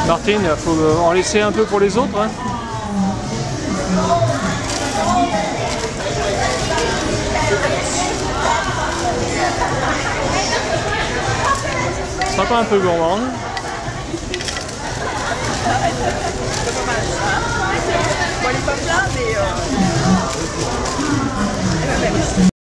Martine, il faut en laisser un peu pour les autres. Hein. Sera pas un peu gourmand. Bon, elle est pas plein, mais